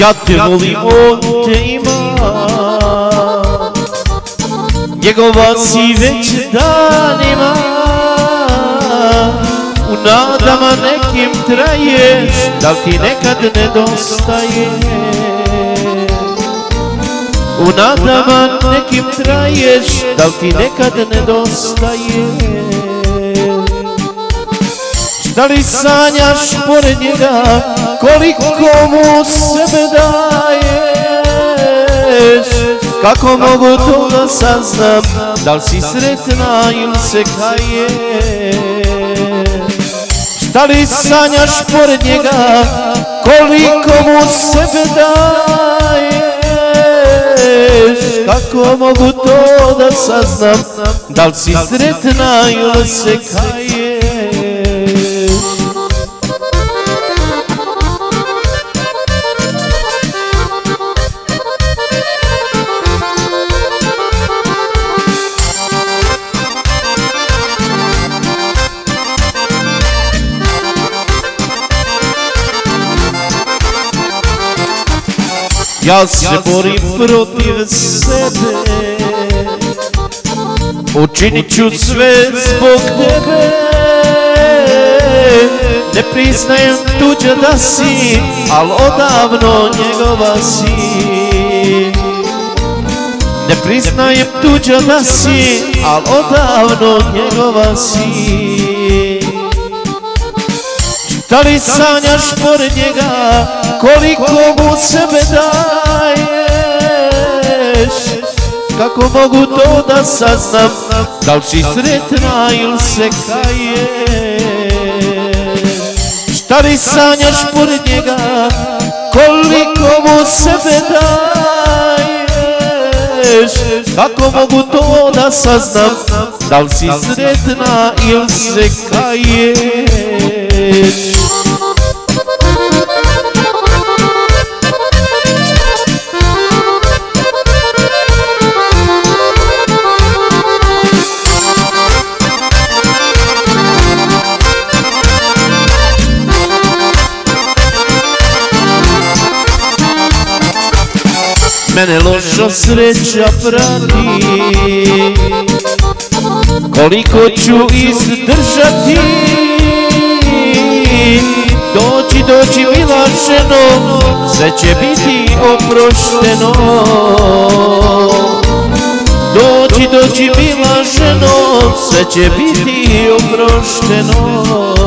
Ja te volim, on te ima, njegova si već danima. U nadama nekim traješ, da li ti nekad nedostaje? U nadama nekim traješ, da li ti nekad nedostaje? Da li sanjaš pored njega, koliko mu sebe daješ? Kako mogu to da saznam, da li si sretna ili se kaješ? Da li sanjaš pored njega, koliko mu sebe daješ? Kako mogu to da saznam, da li si sretna ili se kaješ? Ja se borim protiv sebe, učinit ću sve zbog tebe. Ne priznajem tuđa da si, al odavno njegova si. Ne priznajem tuđa da si, al odavno njegova si. Da li sanjaš pored njega, koliko mu sebe daješ? Kako mogu to da saznam, da li si sretna ili se kaješ? Da li sanjaš pored njega, koliko mu sebe daješ? Kako mogu to da saznam, da li si sretna ili se kaješ? Mene loša sreća prati, koliko ću izdržati. Dođi, dođi mila ženo, sve će biti oprošteno. Dođi, dođi mila ženo, sve će biti oprošteno.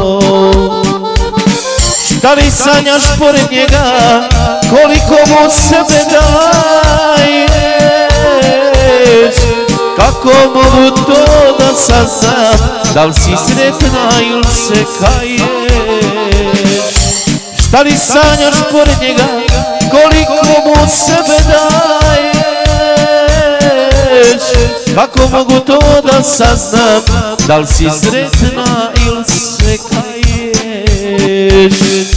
Da li sanjaš pored njega, koliko mu sebe daješ? Kako mogu to da saznam, da li si sretna ili se kaješ? Da li sanjaš pored njega, koliko mu sebe daješ? Kako mogu to da saznam, da li si sretna ili se kaješ?